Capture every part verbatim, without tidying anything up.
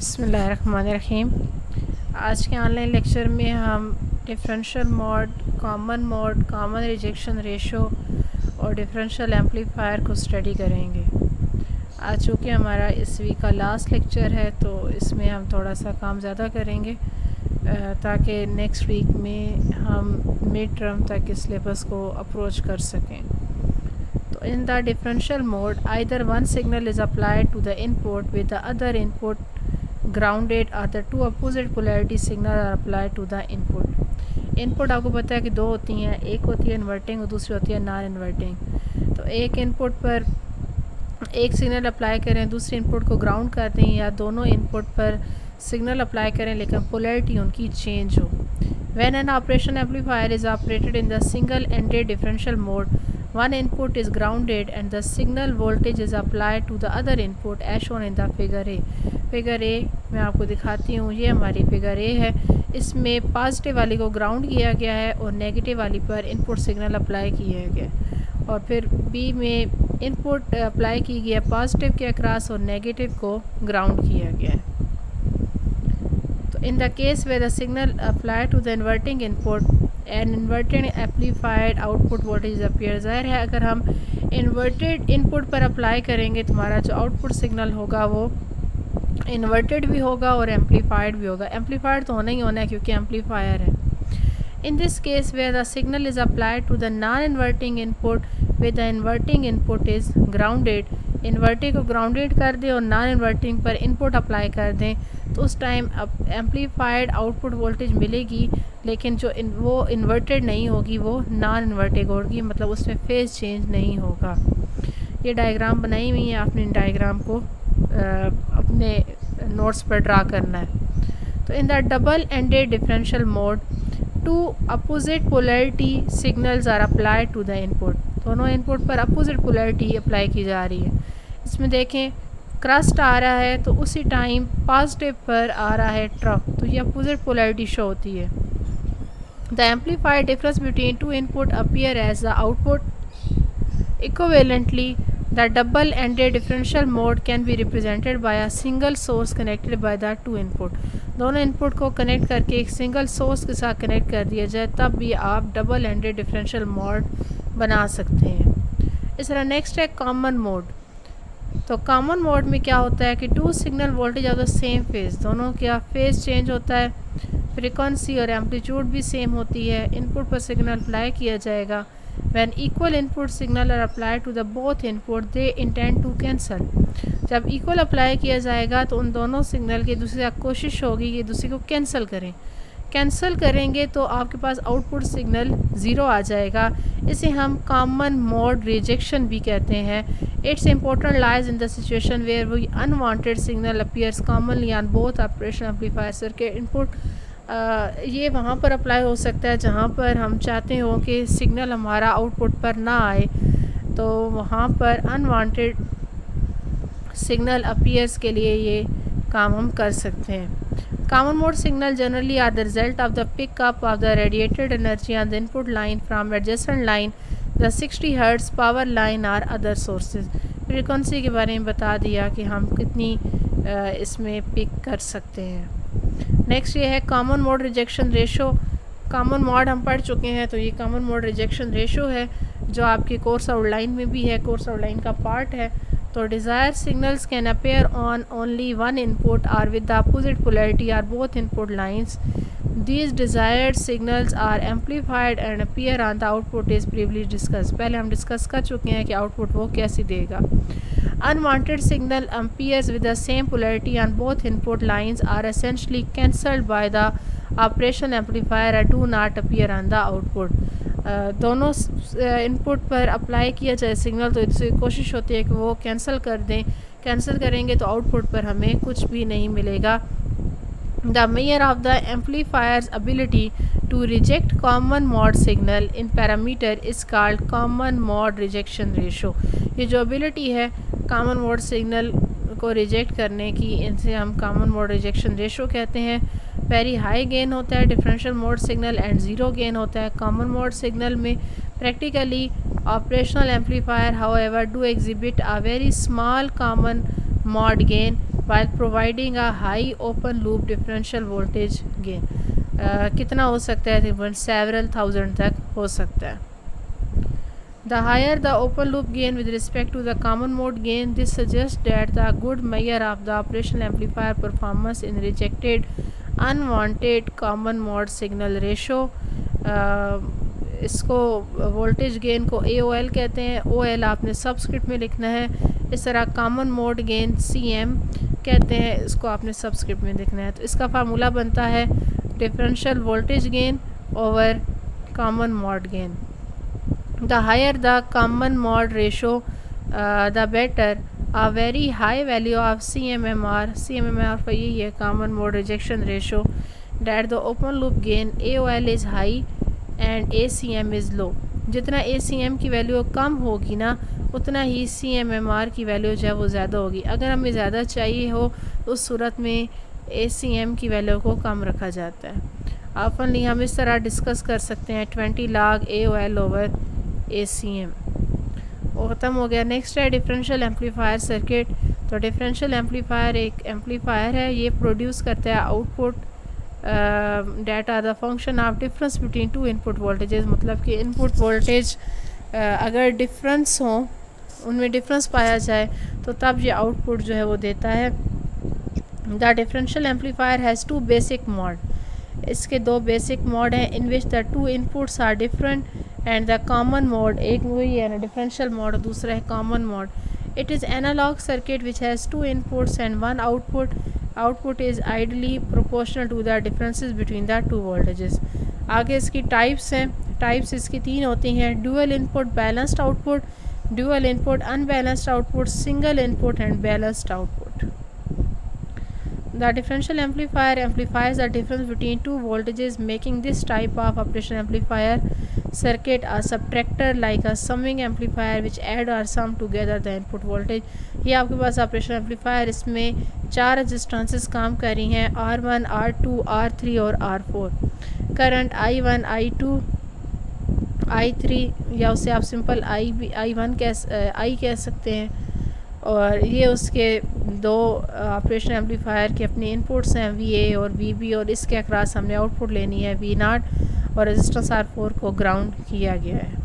बिस्मिल्लाहिर्रहमानिर्रहीम। आज के ऑनलाइन लेक्चर में हम differential mode, common mode, common rejection ratio और डिफरेंशियल एम्पलीफायर को स्टडी करेंगे। आज चूँकि हमारा इस वीक का लास्ट लेक्चर है तो इसमें हम थोड़ा सा काम ज़्यादा करेंगे ताकि नेक्स्ट वीक में हम मिड टर्म तक इस सिलेबस को अप्रोच कर सकें। तो in the differential mode either one signal is applied to the input with the other input grounded or the two opposite polarity signal are applied to the input। Input आपको पता है कि दो होती हैं, एक होती है इन्वर्टिंग और दूसरी होती है नॉन इन्वर्टिंग। तो एक इनपुट पर एक सिग्नल अप्लाई करें, दूसरे इनपुट को ग्राउंड कर दें, या दोनों इनपुट पर सिग्नल अप्लाई करें लेकिन पोलैरिटी उनकी चेंज हो। When an operation amplifier is operated in the single ended differential mode, one input is grounded and the signal voltage is applied to the other input as shown in the figure A। Figure A मैं आपको दिखाती हूँ, ये हमारी figure A है। इसमें positive वाली को ग्राउंड किया गया है और नेगेटिव वाली पर इनपुट सिग्नल अप्लाई किया गया, और फिर बी में इनपुट अप्लाई की गई है पॉजिटिव के अक्रॉस और नेगेटिव को ग्राउंड किया गया है। तो in the case where the signal apply to the inverting input and inverted amplified output voltage appear. ज़ाहिर है अगर हम इन्वर्टेड इनपुट पर अप्लाई करेंगे तो हमारा जो आउटपुट सिग्नल होगा वो इन्वर्टेड भी होगा और एम्पलीफाइड भी होगा। एम्पलीफाइड तो होना ही होना है क्योंकि एम्पलीफायर है। In this case where the signal is applied to the non inverting input with the inverting input is grounded. Inverting को ग्राउंडेड कर दें और नॉन इन्वर्टिंग पर इनपुट अप्लाई कर दें तो उस टाइम अब एम्पलीफाइड आउटपुट वोल्टेज मिलेगी, लेकिन जो इन वो इन्वर्टेड नहीं होगी, वो नॉन इन्वर्टेड होगी, मतलब उसमें फेज चेंज नहीं होगा। ये डायग्राम बनाई हुई है, आपने इन डायग्राम को आ, अपने नोट्स पर ड्रा करना है। तो in the double ended differential mode two opposite polarity signals are applied to the input. दोनों इनपुट पर अपोजिट पोलैरिटी अप्लाई की जा रही है। इसमें देखें क्रस्ट आ रहा है तो उसी टाइम पॉजिटिव पर आ रहा है ट्रफ, तो ये अपोजिट पोलैरिटी शो होती है। The amplified difference between two input appear as the output equivalently. The double ended differential mode can be represented by a single source connected by the two input. दोनों input को connect करके एक single source के साथ connect कर दिया जाए तब भी आप डबल एंडेड डिफरेंशियल मोड बना सकते हैं। इस तरह नेक्स्ट है कॉमन मोड। तो कॉमन मोड में क्या होता है कि two signal voltage of the same phase, दोनों का फेज चेंज होता है, फ्रीक्वेंसी और एम्पलीट्यूड भी सेम होती है। इनपुट पर सिग्नल अप्लाई किया जाएगा। When equal input signal are apply to the both input they intend to cancel. जब इक्वल अप्लाई किया जाएगा तो उन दोनों सिग्नल की दूसरी कोशिश होगी कि दूसरे को कैंसिल करें। कैंसिल करेंगे तो आपके पास आउटपुट सिग्नल ज़ीरो आ जाएगा। इसे हम कॉमन मोड रिजेक्शन भी कहते हैं। It's important lies in the situation where we unwanted signal appears commonly on both operation amplifier circuit. Input ये वहाँ पर अप्लाई हो सकता है जहाँ पर हम चाहते हो कि सिग्नल हमारा आउटपुट पर ना आए, तो वहाँ पर अनवांटेड सिग्नल अपीयर्स के लिए ये काम हम कर सकते हैं। Common mode signal generally are the result of the pickup of the radiated energy on the input line from adjacent line, the sixty hertz power line or other sources। Frequency के बारे में बता दिया कि हम कितनी इसमें पिक कर सकते हैं। नेक्स्ट ये है common mode rejection ratio. Common mode हम पढ़ चुके हैं, तो ये कॉमन मोड रिजेक्शन रेशो है जो आपके कोर्स आउटलाइन में भी है, कोर्स आउटलाइन का पार्ट है। तो desire signals can appear on only one input और with the opposite polarity are both input lines. These desired signals are amplified and appear on the output is previously discuss. पहले हम discuss कर चुके हैं कि output वो कैसे देगा। Unwanted signal appears with the same polarity on both input lines are essentially cancelled by the operation amplifier and do not appear on the output. दोनों इनपुट पर अप्लाई किया जाए सिग्नल तो इससे कोशिश होती है कि वो कैंसिल कर दें। कैंसिल करेंगे तो आउटपुट पर हमें कुछ भी नहीं मिलेगा। The measure of the amplifier's ability to reject common mode signal in parameter is called common mode rejection ratio. ये जो एबिलिटी है कॉमन मोड सिग्नल को रिजेक्ट करने की, इनसे हम कॉमन मोड रिजेक्शन रेशो कहते हैं। वेरी हाई गेन होता है differential mode signal and zero gain होता है कॉमन मोड सिग्नल में। Practically operational amplifier however do exhibit a very small common mod gain while providing a high open loop differential voltage gain. uh, कितना हो सकता है? तकरीबन several thousand तक हो सकता है. The higher the open loop gain with respect to the common mode gain, this suggests that the good measure of the operational amplifier performance in rejected unwanted common mode signal ratio. uh, इसको voltage gain को A O L कहते हैं. O L आपने subscript में लिखना है. इस तरह common mode gain C M कहते हैं, इसको आपने सबस्क्रिप्ट में लिखना है. तो इसका फार्मूला बनता है differential voltage gain over common mode gain. The higher the common mode ratio the better. a very high value of C M M R. C M M R का यही है common mode rejection ratio, that the open loop gain A O L is high and A C M is low. जितना A C M की value कम होगी ना उतना ही C M M R की वैल्यू जो है वो ज़्यादा होगी. अगर हमें ज़्यादा चाहिए हो तो उस सूरत में A C M की वैल्यू को कम रखा जाता है. ऑफनली हम इस तरह डिस्कस कर सकते हैं twenty lakh A O L over A C M. वो ख़त्म हो गया. नेक्स्ट है डिफरेंशियल एम्पलीफायर सर्किट. तो डिफरेंशियल एम्पलीफायर एक एम्पलीफायर है, ये प्रोड्यूस करता है output that are the function of difference between two input voltages. मतलब कि इनपुट वोल्टेज अगर डिफरेंस हो, उनमें डिफरेंस पाया जाए तो तब ये आउटपुट जो है वो देता है. The differential amplifier has two basic mode. इसके दो बेसिक मोड हैं in which the two inputs are different and the common mode, एक वही है ना डिफरेंशियल मोड, दूसरा है common mode. It is analog circuit which has two inputs and one output. Output is ideally proportional to the differences between the two voltages. आगे इसकी types हैं. Types इसकी तीन होती हैं: dual input, balanced output, dual input unbalanced output, single input and balanced output. The differential amplifier amplifies the difference between two voltages, making this type of operational amplifier circuit a subtractor like a summing amplifier which add or sum together the input voltage. ये आपके पास operational amplifier, इसमें चार resistances काम कर रही हैं: R one, R two, R three और R four. Current I one, I two, I three या उसे आप सिंपल आई भी आई वन कह आई कह सकते हैं. और ये उसके दो ऑपरेशनल एम्पलीफायर के अपने इनपुट्स हैं वी ए और वी बी, और इसके अक्रॉस हमने आउटपुट लेनी है वी नाट, और रेजिस्टेंस आर फोर को ग्राउंड किया गया है.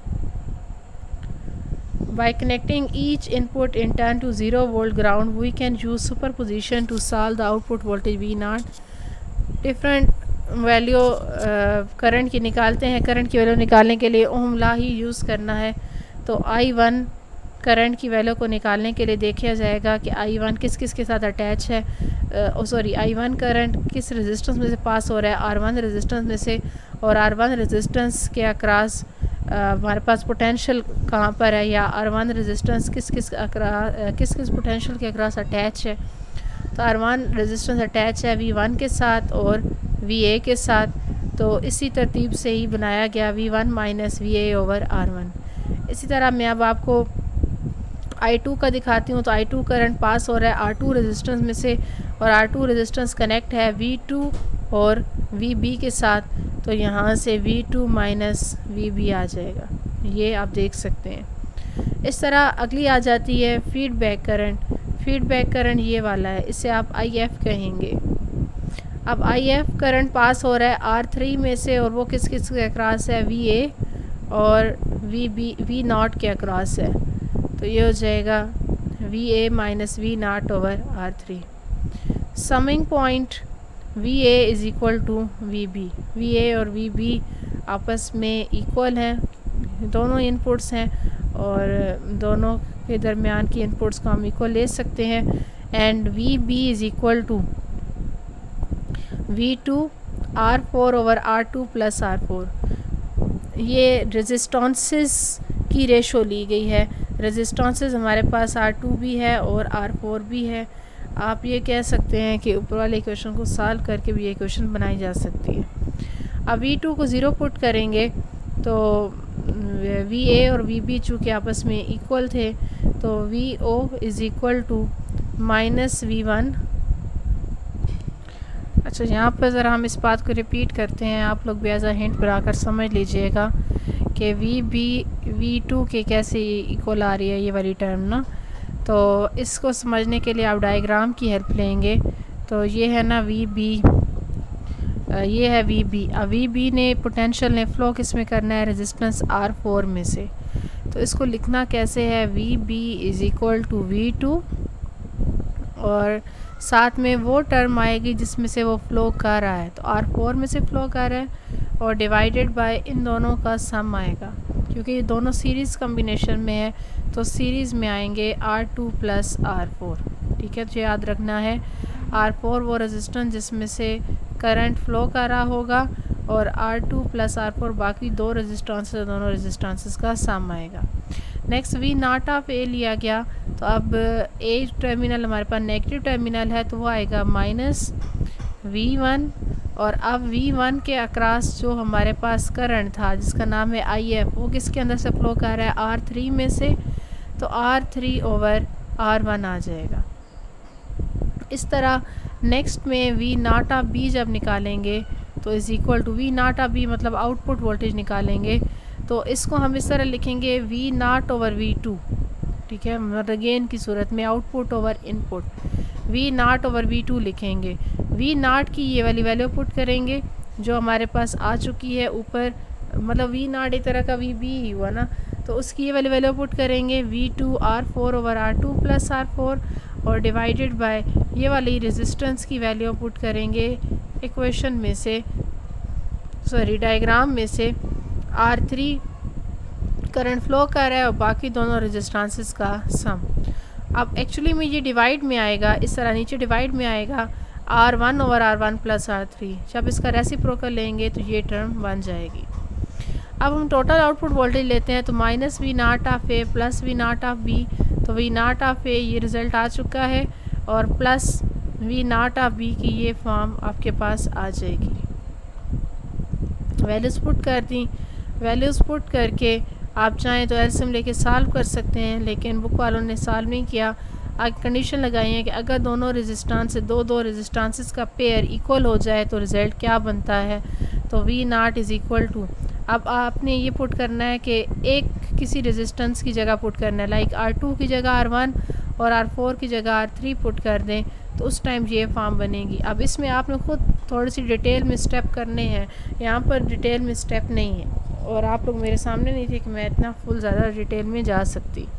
By connecting each input in turn to zero volt ground we can use superposition to solve the output voltage V naught. Different value current की निकालते हैं. करंट की value निकालने के लिए ओम लॉ ही यूज़ करना है. तो आई वन करंट की वैल्यू को निकालने के लिए देखा जाएगा कि आई वन किस किस के साथ अटैच है. Oh sorry I one current किस रेजिस्टेंस में से पास हो रहा है, आर वन रेजिस्टेंस में से, और आर वन रेजिस्टेंस के अक्रॉस हमारे पास पोटेंशियल कहाँ पर है, या आर वन रेजिस्टेंस किस किस किस किस पोटेंशियल के अक्रॉस अटैच है. तो आर वन रेजिस्टेंस अटैच है वी वन के साथ और वी ए के साथ. तो इसी तरतीब से ही बनाया गया V one minus V A over R one. इसी तरह मैं अब आपको आई टू का दिखाती हूँ. तो आई टू करंट पास हो रहा है आर टू रेजिस्टेंस में से, और आर टू रेजिस्टेंस कनेक्ट है वी टू और वी बी के साथ. तो यहाँ से V two minus V B आ जाएगा, ये आप देख सकते हैं. इस तरह अगली आ जाती है फीडबैक करंट. फीडबैक करंट ये वाला है, इसे आप आई एफ कहेंगे. अब आई एफ करंट पास हो रहा है आर थ्री में से, और वो किस किस के अक्रॉस है, वी ए और वी बी वी नॉट के अक्रॉस है. तो ये हो जाएगा V A minus V naught over R three. Summing point V A is equal to V B. V A और वी बी आपस में इक्वल हैं, दोनों इनपुट्स हैं, और दोनों के दरमियान की इनपुट्स को हम इक्वल ले सकते हैं. And V B is equal to V two R four over R two plus R four. ये रेजिस्टेंसेस की रेशो ली गई है. रेजिस्टेंसेस हमारे पास आर टू भी है और आर फोर भी है. आप ये कह सकते हैं कि ऊपर वाले इक्वेशन को सॉल्व करके भी ये इक्वेशन बनाई जा सकती है. अब वी टू को ज़ीरो पुट करेंगे तो वी ए और वी बी चूँकि आपस में इक्वल थे, तो V O is equal to minus V one. अच्छा, यहाँ पर ज़रा हम इस बात को रिपीट करते हैं, आप लोग भी एज अ हिंट बनाकर समझ लीजिएगा कि वी बी वी टू के कैसे इक्वल आ रही है ये वाली टर्म ना. तो इसको समझने के लिए आप डायग्राम की हेल्प लेंगे। तो ये है ना वी बी, ये है वी बी। अब वी बी ने पोटेंशियल ने फ़्लो किस में करना है, रेजिस्टेंस आर फोर में से। तो इसको लिखना कैसे है, V B is equal to V two और साथ में वो टर्म आएगी जिसमें से वो फ़्लो कर रहा है, तो आर फोर में से फ़्लो कर रहा है और डिवाइडेड बाय इन दोनों का सम आएगा, क्योंकि ये दोनों सीरीज़ कम्बिनेशन में है तो सीरीज़ में आएंगे R two plus R four. ठीक है, तो याद रखना है आर फोर वो रेजिस्टेंस जिसमें से करंट फ़्लो कर रहा होगा और R two plus R four बाकी दो रेजिस्टेंसेस, दोनों रेजिस्टेंसेस का सम आएगा। Next V naught of A लिया गया, तो अब ए टर्मिनल हमारे पास नेगेटिव टर्मिनल है तो वो आएगा माइनस वी वन, और अब वी वन के अक्रॉस जो हमारे पास करंट था जिसका नाम है आई एफ, वो किसके अंदर से फ़्लो कर रहा है, आर थ्री में से, तो R three over R one आ जाएगा। इस तरह नेक्स्ट में वी नॉट ऑफ बी जब निकालेंगे तो is equal to V naught of B मतलब आउटपुट वोल्टेज निकालेंगे, तो इसको हम इस तरह लिखेंगे V naught over V two. ठीक है, मतलब गेन की सूरत में output over input, V naught over V two लिखेंगे। वी नॉट की ये वाली वैल्यू पुट करेंगे जो हमारे पास आ चुकी है ऊपर, मतलब वी नॉट एक तरह का वी बी ही हुआ ना, तो उसकी ये वाली वैल्यू पुट करेंगे V two R four over R two plus R four और डिवाइडेड बाय ये वाली रेजिस्टेंस की वैल्यू पुट करेंगे इक्वेशन में से, सॉरी डायग्राम में से, आर थ्री करंट फ्लो कर रहा है और बाकी दोनों रेजिस्टेंसेस का सम। अब एक्चुअली में ये डिवाइड में आएगा, इस तरह नीचे डिवाइड में आएगा R one over R one plus R three. जब इसका रेसिप्रोकल लेंगे तो ये टर्म बन जाएगी। अब हम टोटल आउटपुट वोल्टेज लेते हैं तो minus V naught of A plus V naught of B, तो वी नाट ऑफ ए ये रिज़ल्ट आ चुका है और plus V naught of B की ये फॉर्म आपके पास आ जाएगी। वैल्यूज़ पुट कर दी, वैल्यूज़ पुट करके आप चाहें तो एलसीएम लेके सॉल्व कर सकते हैं, लेकिन बुक वालों ने सॉल्व नहीं किया। आगे कंडीशन लगाई है कि अगर दोनों रेजिस्टेंस से दो दो रेजिस्टेंसेस का पेयर इक्वल हो जाए तो रिज़ल्ट क्या बनता है, तो V naught is equal to, अब आपने ये पुट करना है कि एक किसी रेजिस्टेंस की जगह पुट करना है, लाइक आर टू की जगह आर वन और आर फोर की जगह आर थ्री पुट कर दें तो उस टाइम ये फॉर्म बनेगी। अब इसमें आपने खुद थोड़ी सी डिटेल में स्टेप करने हैं, यहाँ पर डिटेल में स्टेप नहीं है और आप लोग मेरे सामने नहीं थे कि मैं इतना फुल ज़्यादा डिटेल में जा सकती।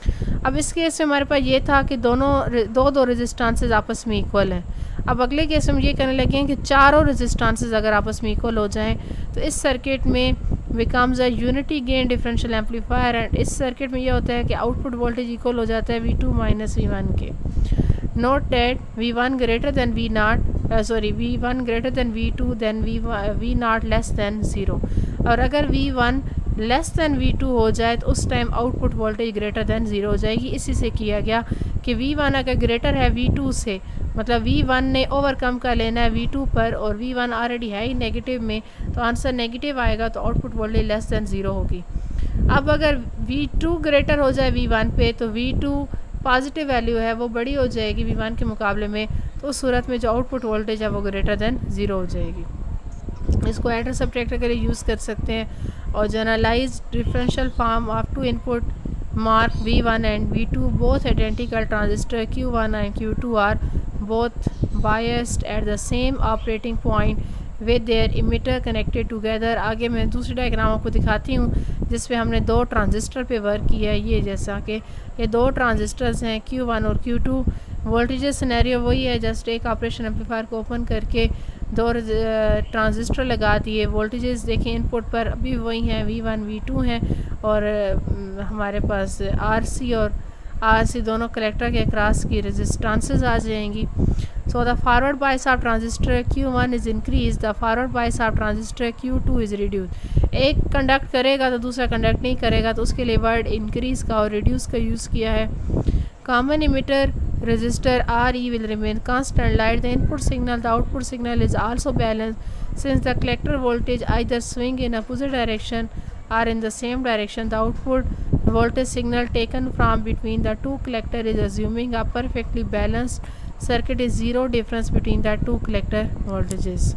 अब इस केस में हमारे पास ये था कि दोनों दो दो रेजिस्टेंसेस आपस में इक्वल हैं। अब अगले केस में हम ये करने लगे हैं कि चारों रेजिस्टेंसेस अगर आपस में इक्वल हो जाएं तो इस सर्किट में becomes a unity gain differential amplifier, and इस सर्किट में ये होता है कि आउटपुट वोल्टेज इक्वल हो जाता है V two minus V one के। Note that V one greater than V naught sorry V one greater than V two than V V naught less than zero, और अगर V one less than V two हो जाए तो उस time output voltage greater than zero हो जाएगी। इसी से किया गया कि वी वन अगर ग्रेटर है वी टू से, मतलब वी वन ने ओवरकम कर लेना है वी टू पर और वी वन ऑलरेडी है ही नेगेटिव में, तो आंसर नेगेटिव आएगा, तो output voltage less than zero होगी। अब अगर वी टू ग्रेटर हो जाए वी वन पे तो वी टू पॉजिटिव वैल्यू है वो बड़ी हो जाएगी वी वन के मुकाबले में, तो उस सूरत में जो आउटपुट वोल्टेज है वो ग्रेटर दैन ज़ीरो हो जाएगी। इसको एडर सब्ट्रैक्टर के लिए यूज़ कर सकते हैं। और generalize differential form of two input mark V one and V two both identical transistor Q one and Q two are both biased at the same operating point with their emitter connected together. आगे मैं दूसरी diagram आपको दिखाती हूँ जिसमें हमने दो transistor पे वर्क किया है। ये जैसा कि ये दो ट्रांजिस्टर्स हैं क्यू वन और क्यू टू, वोल्टेज सिनेरियो वही है, जस्ट एक ऑपरेशन एम्पलीफायर को ओपन करके दो ट्रांजिस्टर लगा दिए। वोल्टेजेस देखें इनपुट पर अभी वही हैं, वी वन वी टू हैं, और हमारे पास आर सी और आर सी दोनों कलेक्टर के अक्रॉस की रेजिस्टेंसेस आ जाएंगी। So the forward bias of transistor Q one is increase, the forward bias of transistor Q two is reduce. एक कंडक्ट करेगा तो दूसरा कंडक्ट नहीं करेगा, तो उसके लिए वर्ड इंक्रीज का और रिड्यूस का यूज़ किया है। Common emitter resistor R E will remain constant. Like the input signal, the output signal is also balanced since the collector voltage either swing in opposite direction or in the same direction. The output voltage signal taken from between the two collector is assuming a perfectly balanced circuit is zero difference between the two collector voltages.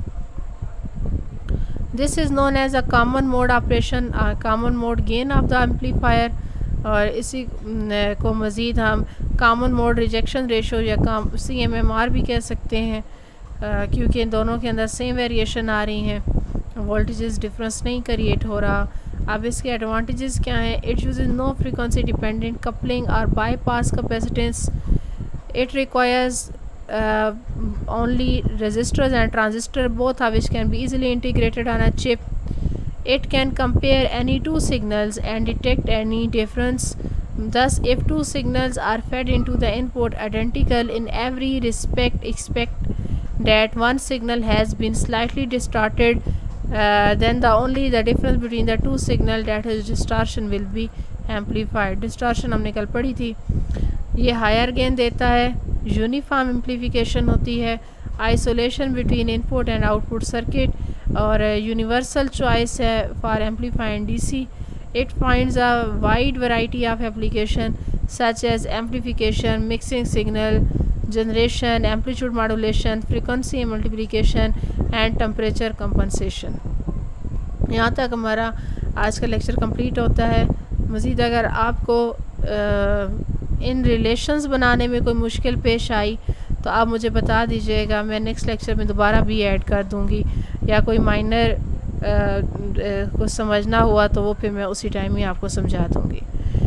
This is known as a common mode operation, a common mode gain of the amplifier. और इसी को मज़ीद हम common mode rejection ratio या काम C M M R भी कह सकते हैं, क्योंकि इन दोनों के अंदर सेम वेरिएशन आ रही हैं, वोल्टेजेस डिफरेंस नहीं क्रिएट हो रहा। अब इसके एडवांटेजेस क्या हैं? It use no frequency dependent coupling और bypass capacitance. It requires only resistors and transistor, both of which can be easily integrated on a chip. It can compare any two signals and detect any difference. Thus, if two signals are fed into the input identical in every respect, expect that one signal has been slightly distorted, uh, then the only the difference between the two signal, that is distortion, will be amplified. Distortion हमने कल पढ़ी थी। ये higher gain देता है, uniform amplification होती है, isolation between input and output circuit, और यूनिवर्सल चॉइस है for amplifying DC. It finds a wide variety of application such as amplification, mixing signal generation, amplitude modulation, frequency multiplication and temperature compensation. यहाँ तक हमारा आज का lecture complete होता है। मज़ीद अगर आपको आ, इन रिलेशंस बनाने में कोई मुश्किल पेश आई तो आप मुझे बता दीजिएगा, मैं नेक्स्ट लेक्चर में दोबारा भी ऐड कर दूंगी, या कोई माइनर कुछ समझना हुआ तो वो फिर मैं उसी टाइम ही आपको समझा दूंगी।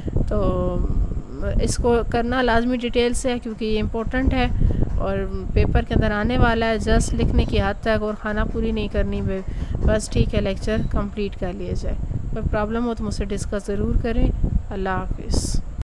तो इसको करना लाजमी डिटेल से है क्योंकि ये इम्पोर्टेंट है और पेपर के अंदर आने वाला है। जस्ट लिखने की हद तक और खाना पूरी नहीं करनी, बस ठीक है लेक्चर कंप्लीट कर लिया जाए। कोई प्रॉब्लम हो तो मुझसे डिस्कस ज़रूर करें। अल्लाह हाफिज़।